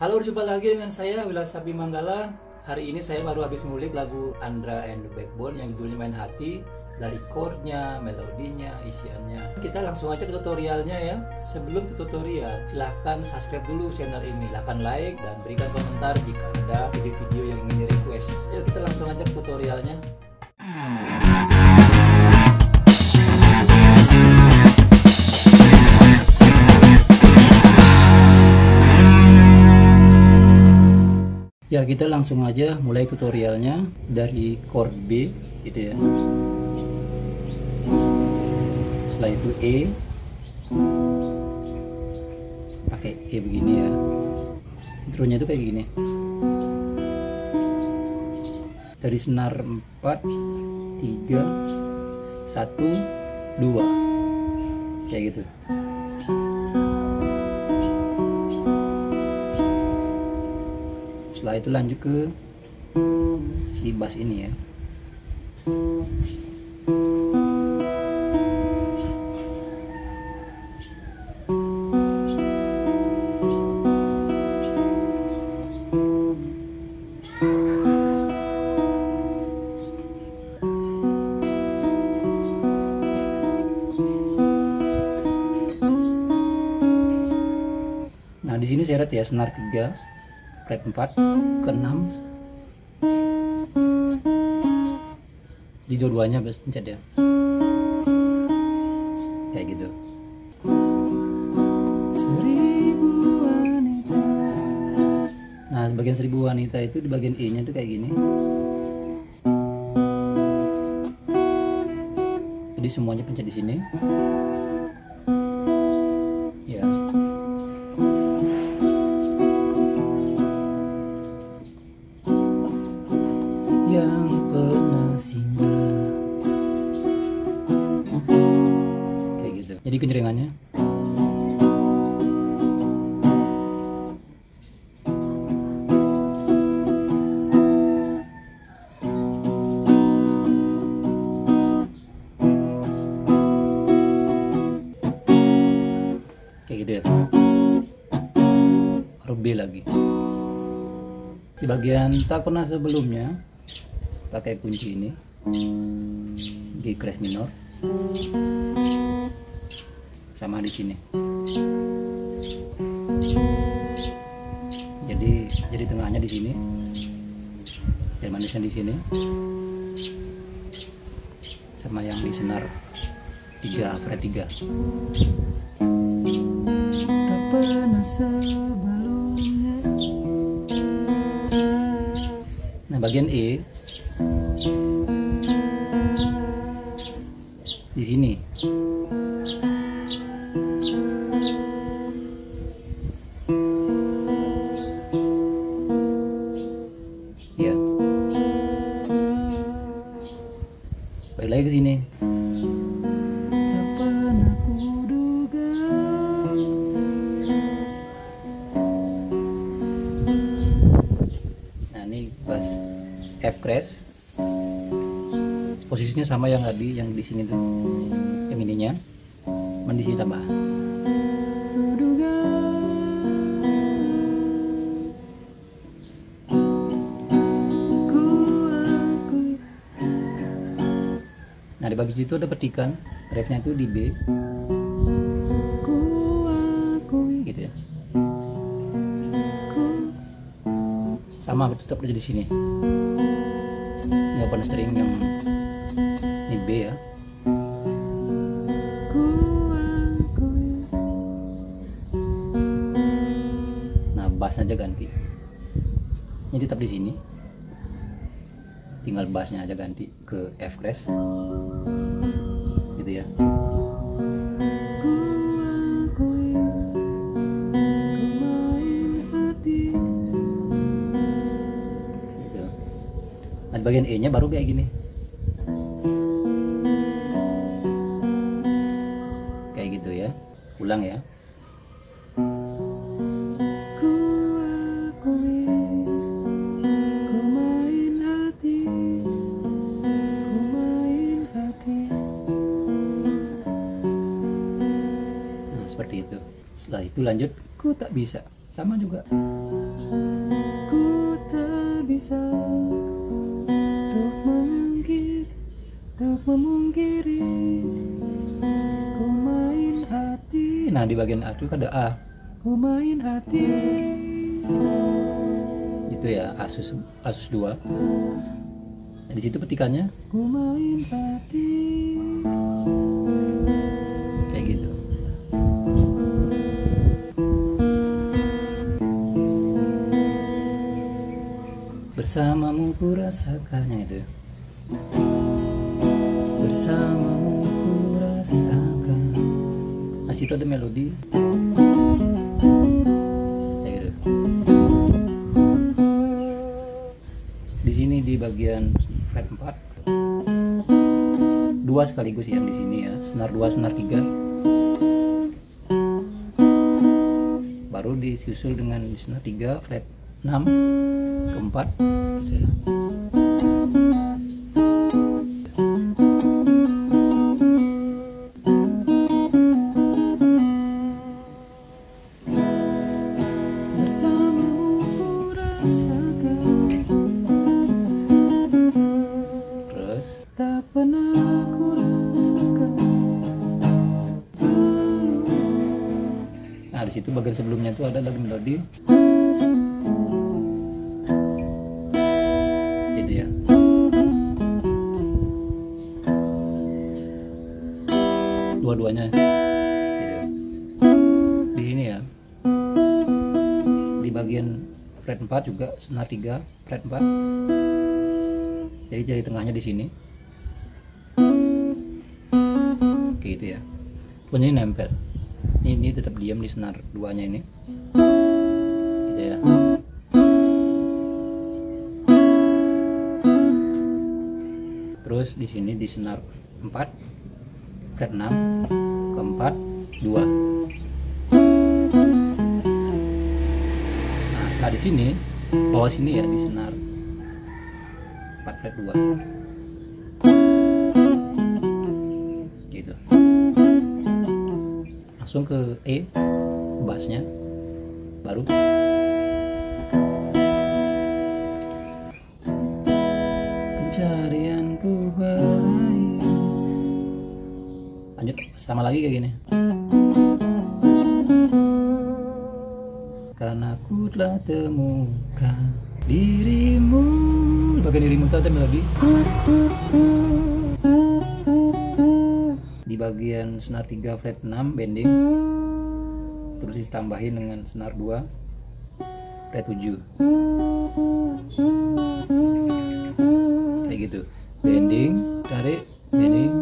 Halo, berjumpa lagi dengan saya Wila Sabi Manggala. Hari ini saya baru habis ngulik lagu Andra and the Backbone yang judulnya Main Hati. Dari chordnya, melodinya, isiannya. Kita langsung aja ke tutorialnya ya. Sebelum ke tutorial, silahkan subscribe dulu channel ini. Silahkan like dan berikan komentar jika ada video-video yang ingin di request. Yuk kita langsung aja ke tutorialnya. Ya, kita langsung aja mulai tutorialnya dari chord B gitu ya. Setelah itu E, pakai E begini ya. Intronya itu kayak gini. Dari senar 4, 3, 1, 2 kayak gitu. Setelah itu lanjut ke di bass ini ya. Nah, di sini seret ya, senar 3, fret 4 ke 6. Di dua-duanya pencet ya. Kayak gitu. Nah, bagian 1000 wanita itu di bagian E nya itu kayak gini. Jadi semuanya pencet di sini. Ya. Yang pernah singgah, kayak gitu. Jadi kenjeringannya kayak gitu ya. Baru B lagi. Di bagian tak pernah sebelumnya pakai kunci ini, G crash minor, sama di sini. Jadi tengahnya di sini, dan manisnya di sini, sama yang di senar 3 fret 3. Tak pernah sebelumnya. Nah, bagian E di sini. Ya. Balik lagi ke sini. Tak pernah kuduga. Nah, ini pas F crash. Posisinya sama yang tadi, yang di sini tuh, yang ininya, cuman di sini tambah. Nah, di bagian situ ada petikan, refnya itu di B, gitu ya. Sama, tetap aja di sini. Ini open string yang ini B ya. Nah, bassnya aja ganti. Ini tetap di sini. Tinggal bassnya aja ganti ke F crash. Gitu ya. Gitu. Nah, bagian E nya baru kayak gini. Gitu ya. Ulang ya. Nah, seperti itu. Setelah itu lanjut ku tak bisa. sama juga. Ku tak bisa untuk memungkiri, ku main hati. Nah di bagian A itu ada A, ku main hati. Itu ya Asus 2. Nah, di situ petikannya ku main hati. Kayak gitu. Bersamamu ku rasakannya itu. Bersamamu ku rasakan. Nah situ ada melodi. Kayak gitu. Di sini di bagian fret 4 dua sekaligus yang di sini ya, senar 2 senar 3, baru disusul dengan senar 3 fret 6 ke 4 gitu ya. Nah di situ bagian sebelumnya itu ada lagi melodi, gitu ya. Dua-duanya, gitu. Di sini ya, di bagian fret 4 juga senar 3 fret 4. Jadi jari tengahnya di sini, kayak gitu ya. Pokoknya ini nempel. Ini tetap diam di senar 2-nya ini, gitu ya. Terus di sini di senar 4 fret 6 ke 4 2. Nah setelah di sini bawah sini ya di senar 4 fret 2, gitu. Langsung ke E bassnya, baru pencarianku berakhir. Lanjut sama lagi kayak gini. Karena aku telah temukan dirimu. Bagian dirimu itu ada melodi. Di bagian senar 3 fret 6 bending, terus ditambahin dengan senar 2 fret 7, kayak gitu. Bending, tarik, bending,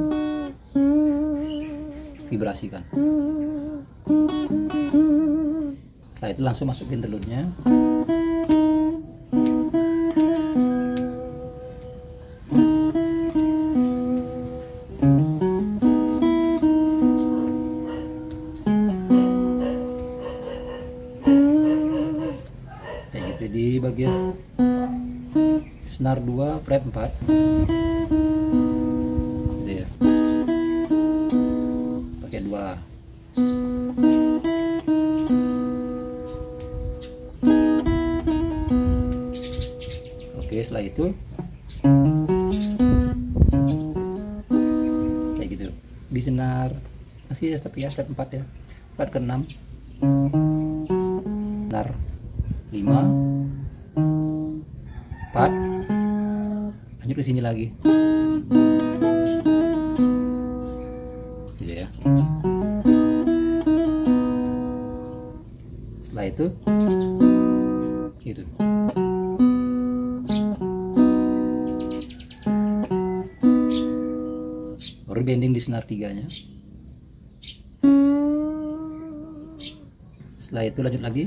vibrasikan. Setelah itu langsung masukin telurnya. Di bagian senar 2 fret 4, gitu ya, pakai 2. Oke, setelah itu kayak gitu di senar masih ya, tapi ya fret 4 ya, fret ke 6 senar 5 4, lanjut ke sini lagi, gitu ya. Setelah itu gitu. Baru bending di senar 3-nya. Setelah itu lanjut lagi.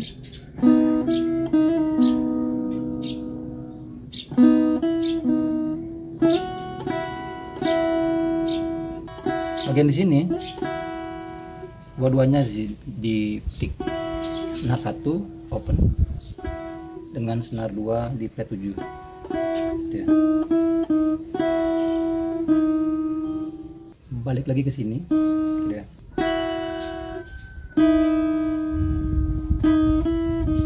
Bagian di sini dua-duanya di petik senar 1 open dengan senar 2 di fret 7. Ya. Balik lagi ke sini. Ya.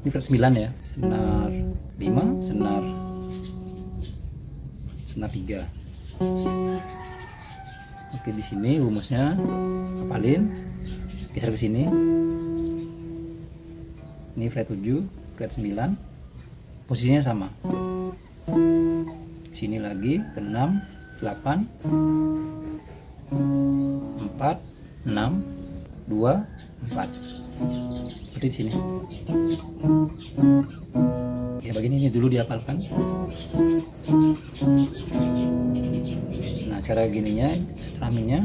Ini fret 9 ya, senar 5, senar 3. Oke, di sini rumusnya hafalin, geser ke sini. Ini fret 7, fret 9, posisinya sama. Sini lagi ke 6, 8, 4, 6, 2, 4. Seperti sini. Ya, bagian ini dulu dihafalkan. Nah, cara gininya, strummingnya.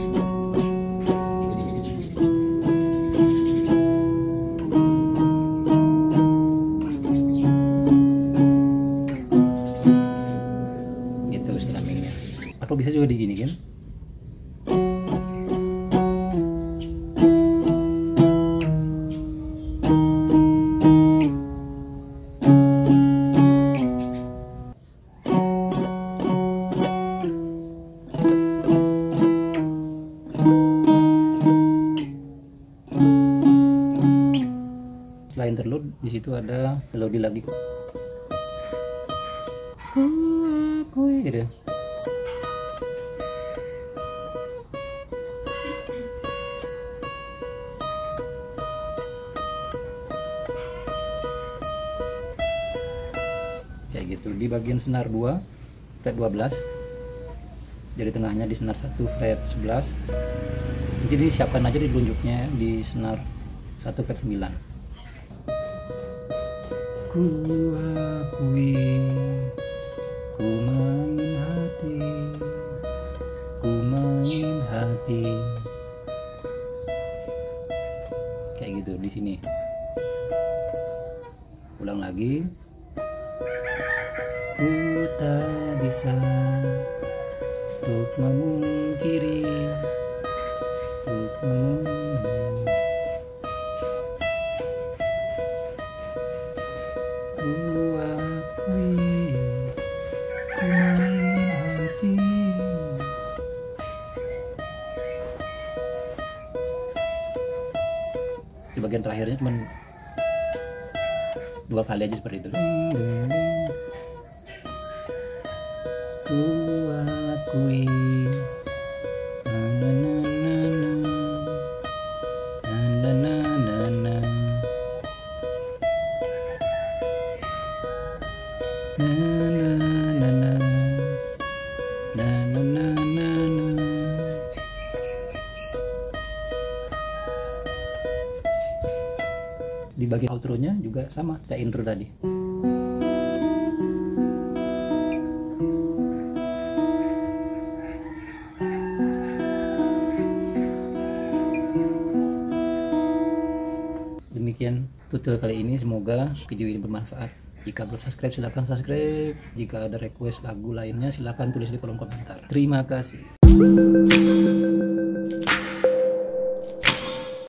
Gitu strummingnya. Atau bisa juga diginikan. Setelah interlude, di situ ada melodi lagi. Ku akui gitu. Kayak gitu. Di bagian senar 2 fret 12. Jadi tengahnya di senar 1 fret 11. Jadi siapkan aja di telunjuknya di senar 1 fret 9. Ku akui, ku main hati. Kayak gitu di sini. Ulang lagi. Ku tak bisa untuk memungkiri, di bagian terakhirnya cuma 2 kali aja seperti itu. Ku akui, di bagian outro-nya juga sama kayak intro tadi. Demikian tutorial kali ini, semoga video ini bermanfaat. Jika belum subscribe silahkan subscribe. Jika ada request lagu lainnya silahkan tulis di kolom komentar. Terima kasih.